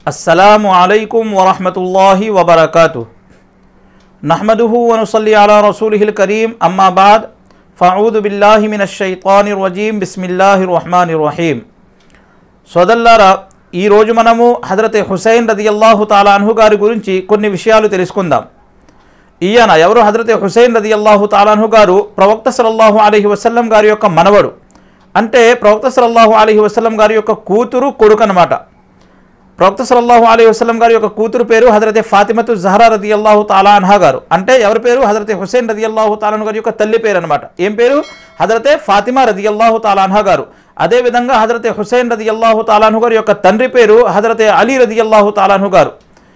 अस्सलामु अलैकुम वरहमतुल्लाहि वबरकातुहु नहमदुहु व नुसल्ली अला रसूलिहिल करीम अम्मा बाद फ़अऊज़ु बिल्लाहि मिनश शैतानिर रजीम बिस्मिल्लाहिर रहमानिर रहीम। సోదరులారా, ఈ రోజు మనము హజరత్ హుసైన్ రదియల్లాహు తాలా అన్హు గారి గురించి కొన్ని విషయాలు తెలుసుకుందాం. ఈయన ఎవరు? హజరత్ హుసైన్ రదియల్లాహు తాలా అన్హు గారు ప్రవక్త సల్లల్లాహు అలైహి వసల్లం గారి యొక్క మనవడు. అంటే ప్రవక్త సల్లల్లాహు అలైహి వసల్లం గారి యొక్క కూతురు, కొడుకు అన్నమాట. ప్రవక్త సల్లల్లాహు అలైహి వసల్లం గారి యొక్క కూతురు పేరు హజరత్ ఫాతిమతు జహరా రదియల్లాహు తాలా అన్హా గారు. అంటే ఎవరి పేరు? హజరత్ హుసైన్ రదియల్లాహు తాలా అన్హు గారి యొక్క తల్లి పేరు అనమాట. ఏం పేరు? హజరత్ ఫాతిమా రదియల్లాహు తాలా అన్హా గారు. అదేవిధంగా హజరత్ హుసైన్ రదియల్లాహు తాలా అన్హు గారి యొక్క తండ్రి పేరు హజరత్ అలీ రదియల్లాహు తాలా అన్హు గారు.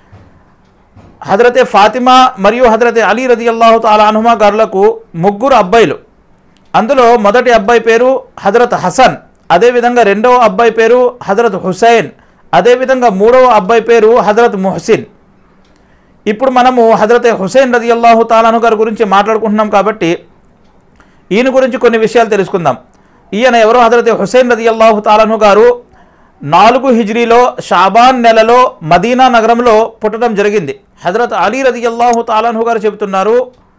హజరత్ ఫాతిమా మరియు హజరత్ అలీ రదియల్లాహు తాలా అన్హుమా గారులకు ముగ్గురు అబ్బాయిలు. అందులో మొదటి అబ్బాయి పేరు హజరత్ హసన్, అదేవిధంగా రెండవ అబ్బాయి పేరు హజరత్ హుసైన్, అదేవిధంగా మూడవ అబ్బాయి పేరు హజరత్ ముహసిన్. ఇప్పుడు మనము హజరత్ హుసైన్ రదియల్లాహు తాలా అన్హు గారి గురించి మాట్లాడుకుంటున్నాం కాబట్టి ఈయన గురించి కొన్ని విషయాలు తెలుసుకుందాం. ఈయన ఎవరో? హజరత్ హుసైన్ రదియల్లాహు తాలా అన్హు గారు 4 హిజ్రీలో షాబాన్ నెలలో మదీనా నగరంలో పుట్టడం జరిగింది. హజరత్ అలీ రదియల్లాహు తాలా అన్హు గారు చెబుతున్నారు,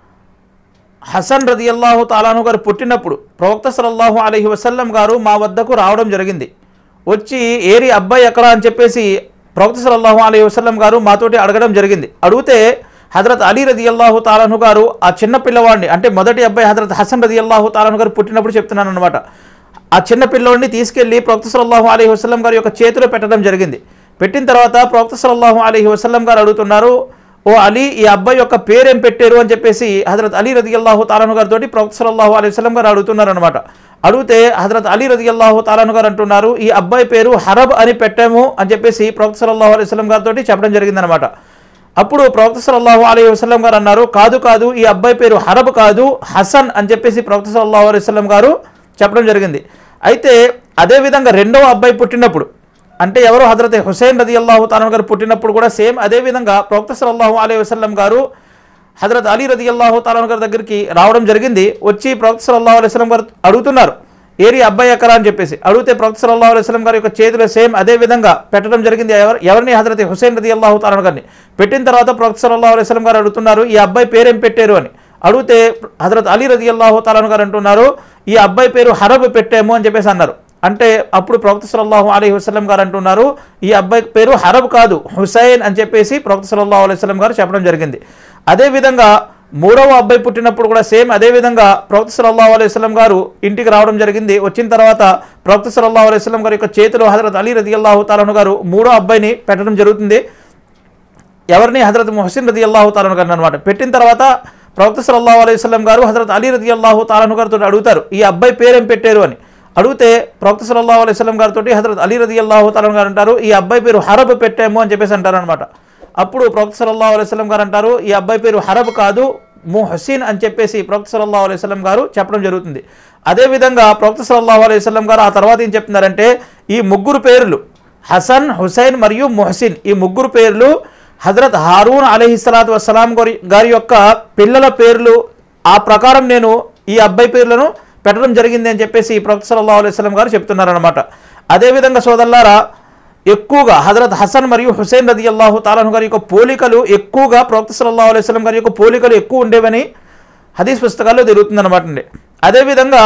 హసన్ రదియల్లాహు తాలా అన్హు గారు పుట్టినప్పుడు ప్రవక్త సల్లల్లాహు అలైహి వసల్లం గారు మా వద్దకు రావడం జరిగింది. వచ్చి ఏరి అబ్బాయి ఎక్కడ అని చెప్పేసి ప్రవక్త సల్లల్లాహు అలైహి వసల్లం గారు మాతోటి అడగడం జరిగింది. అడిగితే హజరత్ అలీ రదియల్లాహు తాలా అన్హు గారు ఆ చిన్న పిల్లవాడిని, అంటే మొదటి అబ్బాయి హజరత్ హసన్ రదియల్లాహు తాలా అన్హు గారు పుట్టినప్పుడు చెప్తున్నాను అనమాట, ఆ చిన్న పిల్లోడిని తీసుకెళ్లి ప్రవక్త సల్లల్లాహు అలైహి వసల్లం గారి యొక్క చేతిలో పెట్టడం జరిగింది. పెట్టిన తర్వాత ప్రవక్త సల్లల్లాహు అలైహి వసల్లం గారు అడుగుతున్నారు, ఓ అలీ, ఈ అబ్బాయి యొక్క పేరేం పెట్టారు అని చెప్పేసి హజరత్ అలీ రదియల్లాహు తాలా అన్హు గారితో ప్రవక్త సల్లల్లాహు అలైహి వసల్లం గారు అడుగుతున్నారు అనమాట. అడిగితే హజరత్ అలీ రదియల్లాహు తాలా అన్హు గారు అంటున్నారు, ఈ అబ్బాయి పేరు హరబ్ అని పెట్టాము అని చెప్పేసి ప్రవక్త సల్లల్లాహు అలైహి వసల్లం గారితో చెప్పడం జరిగిందనమాట. అప్పుడు ప్రవక్త సల్లల్లాహు అలైహి వసల్లం గారు అన్నారు, కాదు ఈ అబ్బాయి పేరు హరబ్ కాదు, హసన్ అని చెప్పేసి ప్రవక్త సల్లల్లాహు అలైహి వసల్లం గారు చెప్పడం జరిగింది. అయితే అదేవిధంగా రెండవ అబ్బాయి పుట్టినప్పుడు, అంటే ఎవరు? హజరత్ హుసైన్ రదియల్లాహు తాలా గారు పుట్టినప్పుడు కూడా సేమ్ అదేవిధంగా ప్రవక్త సల్లల్లాహు అలైహి వసల్లం గారు హజరత్ అలీ రదియల్లాహు తాలా గారి దగ్గరికి రావడం జరిగింది. వచ్చి ప్రవక్త సల్లల్లాహు అలైహి వసల్లం గారు అడుగుతున్నారు, ఏరి అబ్బాయి ఎక్కరా అని చెప్పేసి. అడిగితే ప్రవక్త సల్లల్లాహు అలైహి వసల్లం గారి యొక్క చేతిలో సేమ్ అదే విధంగా పెట్టడం జరిగింది. ఎవరిని? హజరత్ హుసైన్ రదియల్లాహు తాలా గారిని. పెట్టిన తర్వాత ప్రవక్త సల్లల్లాహు అలైహి వసల్లం గారు అడుగుతున్నారు, ఈ అబ్బాయి పేరేం పెట్టారు అని. అడిగితే హజరత్ అలీ రదియల్లాహు తాలా గారు అంటున్నారు, ఈ అబ్బాయి పేరు హరబ్ పెట్టాము అని చెప్పేసి అన్నారు. అంటే అప్పుడు ప్రవక్త సల్లల్లాహు అలైహి వసల్లం గారు అంటున్నారు, ఈ అబ్బాయి పేరు హరబ్ కాదు, హుసైన్ అని చెప్పేసి ప్రవక్త సల్లల్లాహు అలైహి వసల్లం గారు చెప్పడం జరిగింది. అదేవిధంగా మూడవ అబ్బాయి పుట్టినప్పుడు కూడా సేమ్ అదేవిధంగా ప్రవక్త సల్లల్లాహు అలైహి వసల్లం గారు ఇంటికి రావడం జరిగింది. వచ్చిన తర్వాత ప్రవక్త సల్లల్లాహు అలైహి వసల్లం గారి యొక్క చేతిలో హజరత్ అలీ రదియల్లాహు తాలా గారు మూడో అబ్బాయిని పెట్టడం జరుగుతుంది. ఎవరిని? హజరత్ ముహసిన్ రదియల్లాహు తాలా గారిని అనమాట. పెట్టిన తర్వాత ప్రవక్త సల్లల్లాహు అలైహి వసల్లం గారు హజరత్ అలీ రదియల్లాహు తాలా గారితో అడుగుతారు, ఈ అబ్బాయి పేరేం పెట్టారు అని. అడిగితే ప్రవక్త సల్లల్లాహు అలైహి వసల్లం గారితో హజరత్ అలీ రదియల్లాహు తాలా గారు అంటారు, ఈ అబ్బాయి పేరు హరబ్ పెట్టాము అని చెప్పేసి అంటారు అనమాట. అప్పుడు ప్రవక్త సల్లల్లాహు అలైహి వసల్లం గారు అంటారు, ఈ అబ్బాయి పేరు హరబ్ కాదు, ముహసిన్ అని చెప్పేసి ప్రవక్త సల్లల్లాహు అలైహి వసల్లం గారు చెప్పడం జరుగుతుంది. అదేవిధంగా ప్రవక్త సల్లల్లాహు అలైహి వసల్లం గారు ఆ తర్వాత ఏం చెప్తున్నారంటే, ఈ ముగ్గురు పేర్లు హసన్, హుసైన్ మరియు ముహసిన్, ఈ ముగ్గురు పేర్లు హజరత్ హారూన్ అలైహిస్సలాతు వస్సలాం గారి యొక్క పిల్లల పేర్లు. ఆ ప్రకారం నేను ఈ అబ్బాయి పేర్లను పెట్టడం జరిగింది అని చెప్పేసి ప్రవక్త సల్లల్లాహు అలైహి వసల్లం గారు చెప్తున్నారనమాట. అదేవిధంగా సోదరులారా, ఎక్కువగా హజరత్ హసన్ మరియు హుసైన్ రదియల్లాహు తాలా గారి యొక్క పోలికలు ఎక్కువగా ప్రవక్త సల్లల్లాహు అలైహి వసల్లం గారి యొక్క పోలికలు ఎక్కువ ఉండేవని హదీస్ పుస్తకాల్లో జరుగుతుందన్నమాట అండి. అదేవిధంగా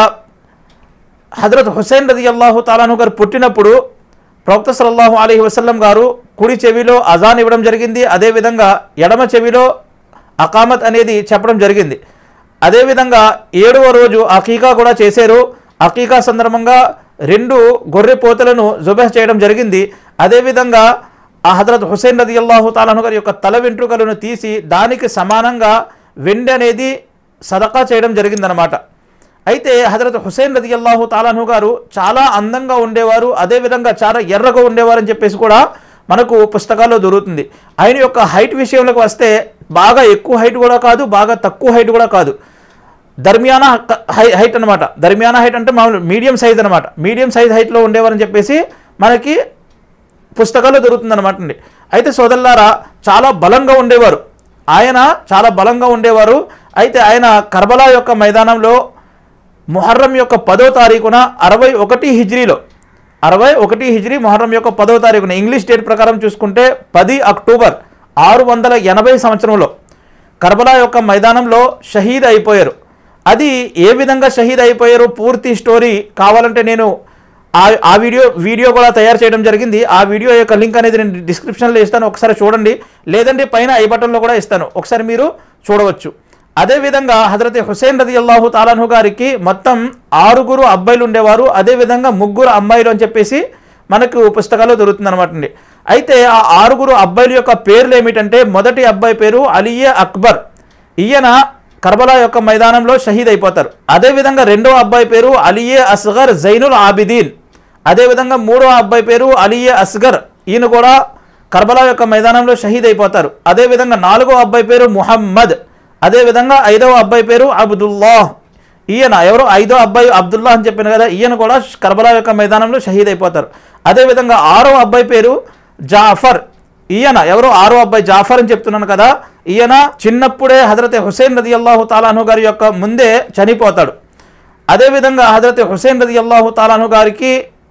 హజరత్ హుసైన్ రదియల్లాహు తాలా గారు పుట్టినప్పుడు ప్రవక్త సల్లల్లాహు అలైహి వసల్లం గారు కుడి చెవిలో అజాన్ ఇవ్వడం జరిగింది. అదేవిధంగా ఎడమ చెవిలో అకామత్ అనేది చెప్పడం జరిగింది. అదేవిధంగా 7వ రోజు అకీకా కూడా చేశారు. అకీకా సందర్భంగా 2 గొర్రె పోతలను జుబహ్ చేయడం జరిగింది. అదేవిధంగా ఆ హజరత్ హుసైన్ రదియల్లాహు తాలా గారి యొక్క తల వెంట్రుకలను తీసి దానికి సమానంగా వెండి అనేది సదకా చేయడం జరిగిందనమాట. అయితే హజరత్ హుసైన్ రదియల్లాహు తాలా గారు చాలా అందంగా ఉండేవారు, అదేవిధంగా చాలా ఎర్రగా ఉండేవారు అని చెప్పేసి కూడా మనకు పుస్తకాల్లో దొరుకుతుంది. ఆయన యొక్క హైట్ విషయంలోకి వస్తే బాగా ఎక్కువ హైట్ కూడా కాదు, బాగా తక్కువ హైట్ కూడా కాదు, దర్మియానా హైట్ అనమాట. దర్మియానా హైట్ అంటే మామూలు మీడియం సైజ్ అనమాట. మీడియం సైజ్ హైట్లో ఉండేవారని చెప్పేసి మనకి పుస్తకాల్లో దొరుకుతుందన్నమాట అండి. అయితే సోదరులారా, చాలా బలంగా ఉండేవారు ఆయన, చాలా బలంగా ఉండేవారు. అయితే ఆయన కర్బలా యొక్క మైదానంలో ముహర్రం యొక్క 10వ తారీఖున 61 హిజ్రీలో 61 హిజ్రీ మొహర్రం యొక్క 10వ తారీఖున ఇంగ్లీష్ డేట్ ప్రకారం చూసుకుంటే 10 అక్టోబర్ 680 సంవత్సరంలో కర్బలా యొక్క మైదానంలో షహీద్ అయిపోయారు. అది ఏ విధంగా షహీద్ అయిపోయారు పూర్తి స్టోరీ కావాలంటే నేను ఆ వీడియో కూడా తయారు చేయడం జరిగింది. ఆ వీడియో యొక్క లింక్ అనేది నేను డిస్క్రిప్షన్లో ఇస్తాను, ఒకసారి చూడండి. లేదంటే పైన ఐ బటన్లో కూడా ఇస్తాను, ఒకసారి మీరు చూడవచ్చు. అదేవిధంగా హజరత్ హుసేన్ రదియల్లాహు తాలా అన్హు గారికి మొత్తం 6 అబ్బాయిలు ఉండేవారు. అదేవిధంగా 3 అమ్మాయిలు అని చెప్పేసి మనకు పుస్తకాల్లో దొరుకుతుంది అనమాట అండి. అయితే ఆ 6 అబ్బాయిల యొక్క పేర్లు ఏమిటంటే, మొదటి అబ్బాయి పేరు అలీయే అక్బర్, ఈయన కర్బలా యొక్క మైదానంలో షహీద్ అయిపోతారు. అదేవిధంగా రెండవ అబ్బాయి పేరు అలీయే అస్గర్ జైనుల్ ఆబిదీన్. అదేవిధంగా 3వ అబ్బాయి పేరు అలీయే అస్గర్, ఈయన కూడా కర్బలా యొక్క మైదానంలో షహీద్ అయిపోతారు. అదేవిధంగా 4వ అబ్బాయి పేరు ముహమ్మద్. అదేవిధంగా 5వ అబ్బాయి పేరు అబ్దుల్లాహ్, ఈయన ఎవరు 5వ అబ్బాయి అబ్దుల్లా అని చెప్పాను కదా, ఈయన కూడా కర్బలా యొక్క మైదానంలో షహీద్ అయిపోతారు. అదేవిధంగా 6వ అబ్బాయి పేరు జాఫర్, ఈయన ఎవరు 6వ అబ్బాయి జాఫర్ అని చెప్తున్నాను కదా, ఈయన చిన్నప్పుడే హజరత్ హుసేన్ రదియల్లాహు తాలా అన్హు గారి యొక్క ముందే చనిపోతాడు. అదేవిధంగా హజరత్ హుసేన్ రదియల్లాహు తాలా అన్హు గారికి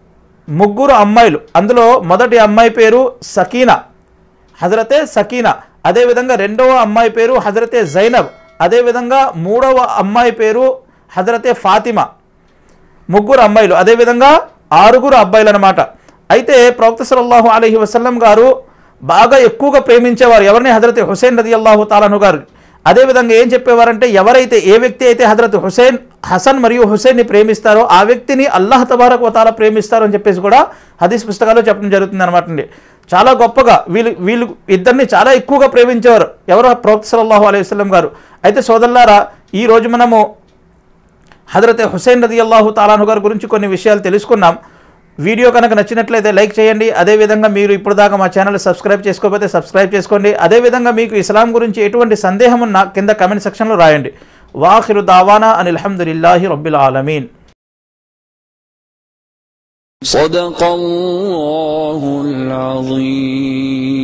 3 అమ్మాయిలు. అందులో మొదటి అమ్మాయి పేరు సకీనా, హజరతే సకీనా. అదేవిధంగా రెండవ అమ్మాయి పేరు హజరతే జైనబ్. అదేవిధంగా 3వ అమ్మాయి పేరు హజరతే ఫాతిమా. 3 అమ్మాయిలు, అదేవిధంగా 6 అబ్బాయిలు అనమాట. అయితే ప్రవక్త సల్లల్లాహు అలైహి వసల్లం గారు బాగా ఎక్కువగా ప్రేమించేవారు ఎవరిని, హజరత్ హుసేన్ రదియల్లాహు తాలా అన్హు గారు. అదేవిధంగా ఏం చెప్పేవారంటే, ఏ వ్యక్తి అయితే హజరత్ హసన్ మరియు హుసేన్ని ప్రేమిస్తారో ఆ వ్యక్తిని అల్లాహ్ తబారక్ వ తఆలా ప్రేమిస్తారు అని చెప్పేసి కూడా హదీస్ పుస్తకాల్లో చెప్పడం జరుగుతుంది అనమాట అండి. చాలా గొప్పగా వీళ్ళు ఇద్దరిని చాలా ఎక్కువగా ప్రేమించేవారు ఎవరు, ప్రవక్త సల్లల్లాహు అలైహి వసల్లం గారు. అయితే సోదరులారా, ఈరోజు మనము హజరత్ హుసేన్ రదియల్లాహు తాలా అన్హు గారి గురించి కొన్ని విషయాలు తెలుసుకున్నాం. వీడియో కనుక నచ్చినట్లయితే లైక్ చేయండి. అదేవిధంగా మీరు ఇప్పుడు దాకా మా ఛానల్ సబ్స్క్రైబ్ చేసుకోకపోతే సబ్స్క్రైబ్ చేసుకోండి. అదేవిధంగా మీకు ఇస్లాం గురించి ఎటువంటి సందేహం ఉన్నా కింద కమెంట్ సెక్షన్లో రాయండి. వాఖిరు దావానా అనిల్ హమ్దులిల్లాహి రబ్బిల్ ఆలమీన్. صدق الله العظيم.